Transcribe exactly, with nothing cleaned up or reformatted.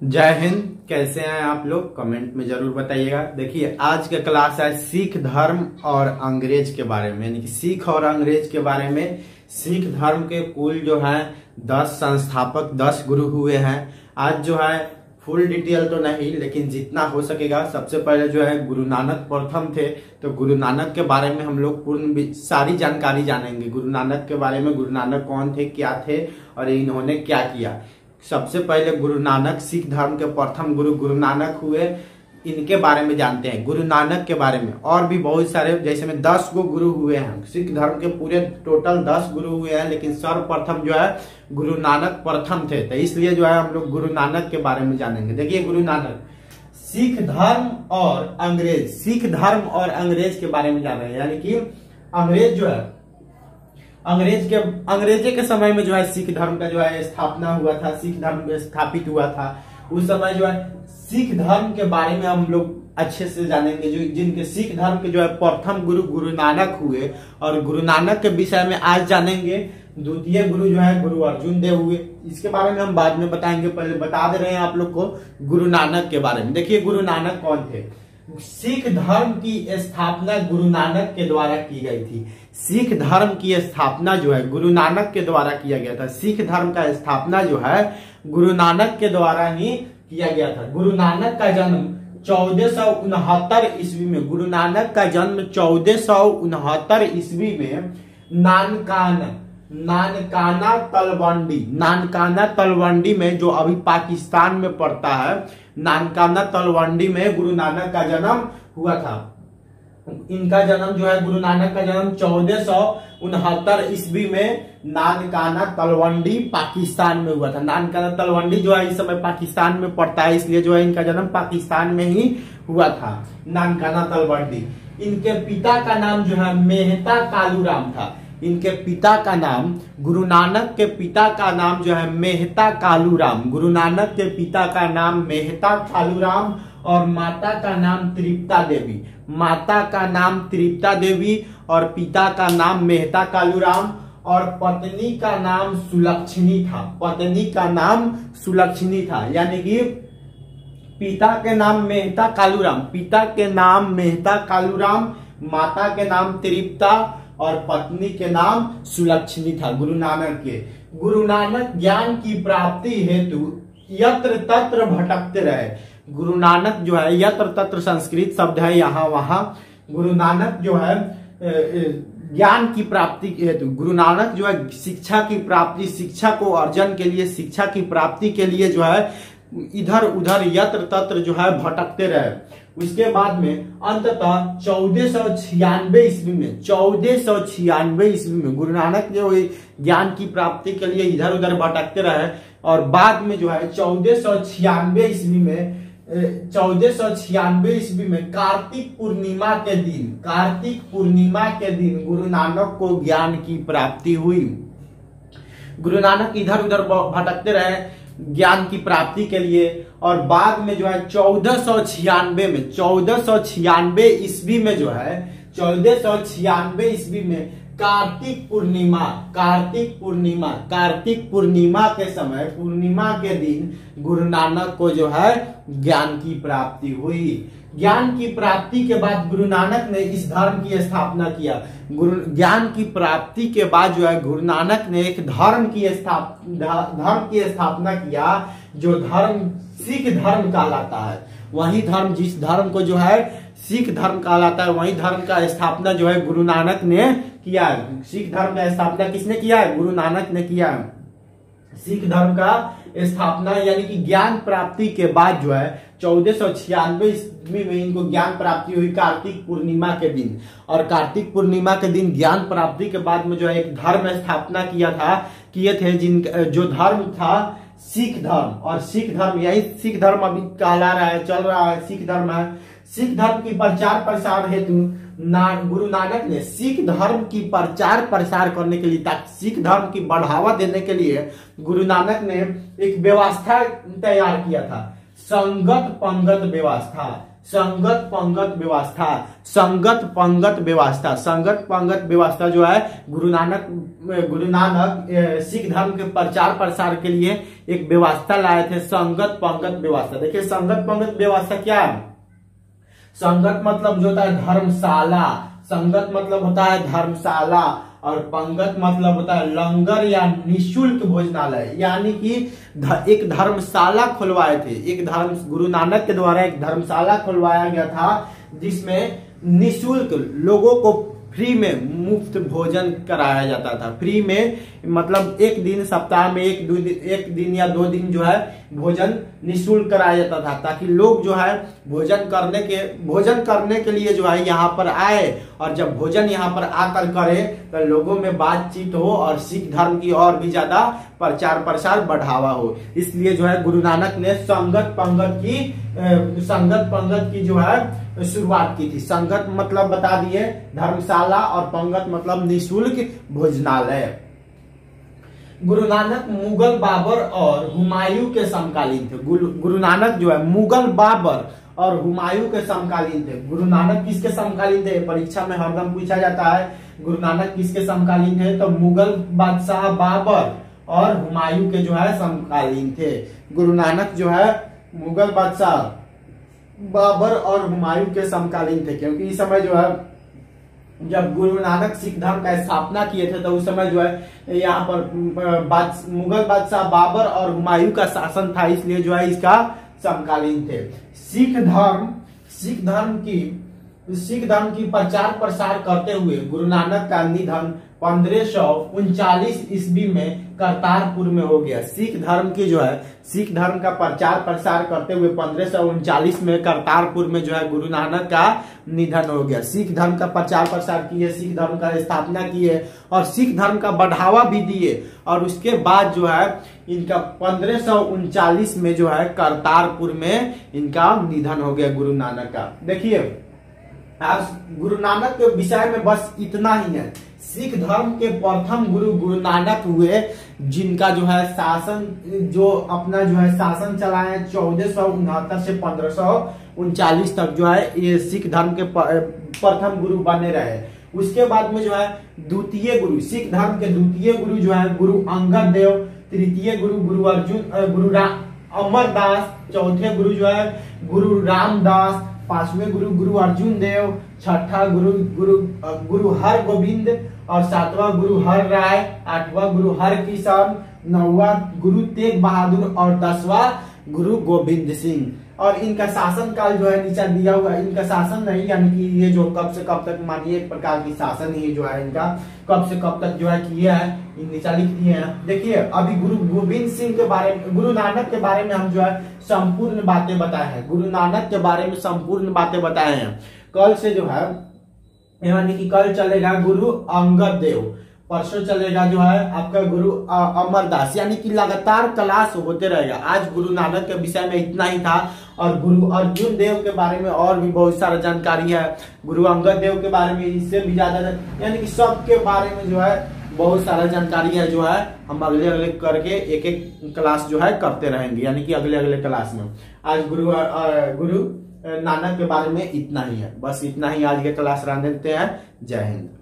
जय हिंद। कैसे हैं आप लोग, कमेंट में जरूर बताइएगा। देखिए, आज का क्लास है सिख धर्म और अंग्रेज के बारे में, यानी कि सिख और अंग्रेज के बारे में। सिख धर्म के कुल जो है दस संस्थापक, दस गुरु हुए हैं। आज जो है फुल डिटेल तो नहीं, लेकिन जितना हो सकेगा। सबसे पहले जो है गुरु नानक प्रथम थे, तो गुरु नानक के बारे में हम लोग पूर्ण सारी जानकारी जानेंगे। गुरु नानक के बारे में, गुरु नानक कौन थे, क्या थे और इन्होंने क्या किया। सबसे पहले गुरु नानक, सिख धर्म के प्रथम गुरु गुरु नानक हुए, इनके बारे में जानते हैं। गुरु नानक के बारे में और भी बहुत सारे, जैसे में दस गो गुरु हुए हैं। सिख धर्म के पूरे टोटल दस गुरु हुए हैं, लेकिन सर्वप्रथम जो है गुरु नानक प्रथम थे, तो इसलिए जो है हम लोग गुरु नानक के बारे में जानेंगे। देखिए, गुरु नानक सिख धर्म और अंग्रेज, सिख धर्म और अंग्रेज के बारे में जान रहे हैं। यानी कि अंग्रेज जो है, अंग्रेज के अंग्रेजे के समय में जो है सिख धर्म का जो है स्थापना हुआ था, सिख धर्म स्थापित हुआ था। उस समय जो है सिख धर्म के बारे में हम लोग अच्छे से जानेंगे। जो जिनके सिख धर्म के जो है प्रथम गुरु गुरु नानक हुए, और गुरु नानक के विषय में आज जानेंगे। द्वितीय गुरु जो है गुरु अर्जुन देव हुए, इसके बारे में हम बाद में बताएंगे। पहले बता दे रहे हैं आप लोग को गुरु नानक के बारे में। देखिए, गुरु नानक कौन थे। सिख धर्म की स्थापना गुरु नानक के द्वारा की गई थी। सिख धर्म की स्थापना जो है गुरु नानक के द्वारा किया गया था। सिख धर्म का स्थापना जो है गुरु नानक के द्वारा ही किया गया था। गुरु नानक का जन्म चौदह सौ उनहत्तर ईस्वी में, गुरु नानक का जन्म चौदह सौ उनहत्तर ईस्वी में नानकाना नानकाना तलवंडी नानकाना तलवंडी में, जो अभी पाकिस्तान में पड़ता है, नानकाना तलवंडी में गुरु नानक का जन्म हुआ था। इनका जन्म जो है, गुरु नानक का जन्म चौदह सौ उनहत्तर ईस्वी में नानकाना तलवंडी पाकिस्तान में हुआ था। नानकाना तलवंडी जो है इस समय पाकिस्तान में पड़ता है, इसलिए जो है इनका जन्म पाकिस्तान में ही हुआ था, नानकाना तलवंडी। इनके पिता का नाम जो है मेहता कालूराम था। इनके पिता का नाम, गुरु नानक के पिता का नाम जो है मेहता कालूराम। गुरु नानक के पिता का नाम मेहता कालूराम और माता का नाम तृप्ता देवी। माता का नाम तृप्ता देवी और पिता का नाम मेहता कालूराम, और पत्नी का नाम सुलक्षणी था। पत्नी का नाम सुलक्षणी था। यानी कि पिता के नाम मेहता कालूराम, पिता के नाम मेहता कालूराम, माता के नाम तृप्ता और पत्नी के नाम सुलक्षणी था गुरु नानक के। गुरु नानक ज्ञान की प्राप्ति हेतु यत्र तत्र भटकते रहे। गुरु नानक जो है, यत्र तत्र संस्कृत शब्द है, यहाँ वहां। गुरु नानक जो है ज्ञान की प्राप्ति हेतु, गुरु नानक जो है शिक्षा की प्राप्ति, शिक्षा को अर्जन के लिए, शिक्षा की प्राप्ति के लिए जो है इधर उधर यत्र तत्र जो है भटकते रहे। उसके बाद में अंततः चौदह सौ छियानवे ईस्वी में चौदह सौ छियानवे ईस्वी में गुरु नानक जो ज्ञान की प्राप्ति के लिए इधर उधर भटकते रहे, और बाद में जो है चौदह सौ छियानवे ईस्वी में चौदह सौ छियानवे ईस्वी में कार्तिक पूर्णिमा के दिन कार्तिक पूर्णिमा के दिन गुरु नानक को ज्ञान की प्राप्ति हुई। गुरु नानक इधर उधर भटकते रहे ज्ञान की प्राप्ति के लिए, और बाद में जो है चौदह सौ छियानवे में चौदह सौ छियानवे ईस्वी में जो है चौदह सौ छियानवे ईस्वी में कार्तिक पूर्णिमा कार्तिक पूर्णिमा कार्तिक पूर्णिमा के समय, पूर्णिमा के दिन गुरु नानक को जो है ज्ञान की प्राप्ति हुई। ज्ञान की प्राप्ति के बाद गुरु नानक ने इस धर्म की स्थापना किया। गुरु ज्ञान की प्राप्ति के बाद जो है गुरु नानक ने एक धर्म की स्थापना धर्म की स्थापना किया, जो धर्म सिख धर्म कहलाता है। वही धर्म, जिस धर्म को जो है सिख धर्म कहलाता है, वही धर्म का स्थापना जो है गुरु नानक ने किया है। सिख धर्म का स्थापना किसने किया है? गुरु नानक ने किया है। सिख धर्म का स्थापना, यानी कि ज्ञान प्राप्ति के बाद जो है चौदह सौ छियानवे ईस्वी में इनको ज्ञान प्राप्ति हुई कार्तिक पूर्णिमा के दिन। और कार्तिक पूर्णिमा के दिन ज्ञान प्राप्ति के बाद में जो है एक धर्म स्थापना किया था किए थे जिन जो धर्म था सिख धर्म। और सिख धर्म, यही सिख धर्म अभी कहला रहा है, चल रहा है, सिख धर्म है। सिख धर्म की प्रचार प्रसार हेतु ना गुरु नानक ने सिख धर्म की प्रचार प्रसार करने के लिए, ताकि सिख धर्म की बढ़ावा देने के लिए गुरु नानक ने एक व्यवस्था तैयार किया था, संगत पंगत व्यवस्था। संगत पंगत व्यवस्था। संगत पंगत व्यवस्था संगत पंगत व्यवस्था जो है गुरु नानक गुरु नानक सिख धर्म के प्रचार प्रसार के लिए एक व्यवस्था लाए थे, संगत पंगत व्यवस्था। देखिए संगत पंगत व्यवस्था क्या है? संगत मतलब जो होता है धर्मशाला, संगत मतलब होता है धर्मशाला, और पंगत मतलब होता है लंगर या निशुल्क भोजनालय। यानी कि एक धर्मशाला खुलवाए थे, एक धर्म गुरु नानक के द्वारा एक धर्मशाला खुलवाया गया था जिसमें निशुल्क लोगों को फ्री में मुफ्त भोजन कराया जाता था। फ्री में मतलब एक दिन सप्ताह में एक दो दिन एक दिन या दो दिन जो है भोजन निःशुल्क कराया जाता था, ताकि लोग जो है भोजन करने के भोजन करने के लिए जो है यहाँ पर आए, और जब भोजन यहाँ पर आकर करे तो लोगों में बातचीत हो और सिख धर्म की और भी ज्यादा प्रचार प्रसार बढ़ावा हो। इसलिए जो है गुरु नानक ने संगत पंगत की संगत पंगत की जो है शुरुआत की थी। संगत मतलब बता दिए धर्मशाला, और पंगत मतलब निःशुल्क भोजनालय। गुरु नानक मुगल बाबर और हुमायूं के समकालीन थे। गुरु नानक जो है मुगल बाबर और हुमायूं के समकालीन थे। गुरु नानक किसके समकालीन थे? परीक्षा में हरदम पूछा जाता है गुरु नानक किसके समकालीन थे, तो मुगल बादशाह बाबर और हुमायूं के जो है समकालीन थे। गुरु नानक जो है मुगल बादशाह बाबर और हुमायूं के समकालीन थे, क्योंकि इस समय जो है जब गुरु नानक सिख धर्म का स्थापना किए थे तो उस समय जो है यहाँ पर बाद, मुगल बादशाह बाबर और हुमायूं का शासन था, इसलिए जो है इसका समकालीन थे। सिख धर्म सिख धर्म की सिख धर्म की प्रचार प्रसार करते हुए गुरु नानक का निधन पंद्रह सौ उनचालीस ईस्वी में करतारपुर में हो गया। सिख धर्म की जो है सिख धर्म का प्रचार प्रसार करते हुए पंद्रह सौ उनचालीस में करतारपुर में जो है गुरु नानक का निधन हो गया। सिख धर्म का प्रचार प्रसार किए, सिख धर्म का स्थापना किए और सिख धर्म का बढ़ावा भी दिए, और उसके बाद जो है इनका पंद्रह सौ उनचालीस में जो है करतारपुर में इनका निधन हो गया गुरु नानक का। देखिए आज गुरु नानक के विषय में बस इतना ही है। सिख धर्म के प्रथम गुरु गुरु नानक हुए, जिनका जो है शासन जो अपना जो है शासन चलाए चौदह सौ उनहत्तर से पंद्रह सौ उनचालीस तक जो है ये सिख धर्म के प्रथम गुरु बने रहे। उसके बाद में जो है द्वितीय गुरु सिख धर्म के द्वितीय गुरु जो है गुरु अंगद देव, तृतीय गुरु गुरु अर्जुन गुरु राम अमरदास, चौथे गुरु जो है गुरु रामदास, पांचवें गुरु गुरु अर्जुन देव, छठा गुरु गुरु गुरु हर गोविंद, और सातवां गुरु हर राय, आठवां गुरु हर किशन, नौवां गुरु तेग बहादुर और दसवां गुरु गोविंद सिंह। और इनका शासन काल जो है नीचे दिया हुआ, इनका शासन नहीं यानी कि ये जो कब से कब तक मानिए एक प्रकार की शासन ही जो है इनका कब से कब तक जो है किया है नीचा लिख दिए हैं। देखिए अभी गुरु गोविंद सिंह के बारे में गुरु नानक के बारे में हम जो है संपूर्ण बातें बताए हैं। गुरु नानक के बारे में संपूर्ण बातें बताए हैं। कल से जो है यानी कि कल चलेगा गुरु अंगद देव, परसों चलेगा जो है आपका गुरु अमरदास, यानी कि लगातार क्लास होते रहेगा। आज गुरु नानक के विषय में इतना ही था, और गुरु अर्जुन देव के बारे में और भी बहुत सारा जानकारी है। गुरु अंगद देव के बारे में इससे भी ज्यादा, यानी कि सबके बारे में जो है बहुत सारा जानकारी है जो है हम अगले अगले करके एक एक क्लास जो है करते रहेंगे, यानी कि अगले अगले क्लास में। आज गुरु गुरु नानक के बारे में इतना ही है, बस इतना ही आज के क्लास रहने देते हैं। जय हिंद।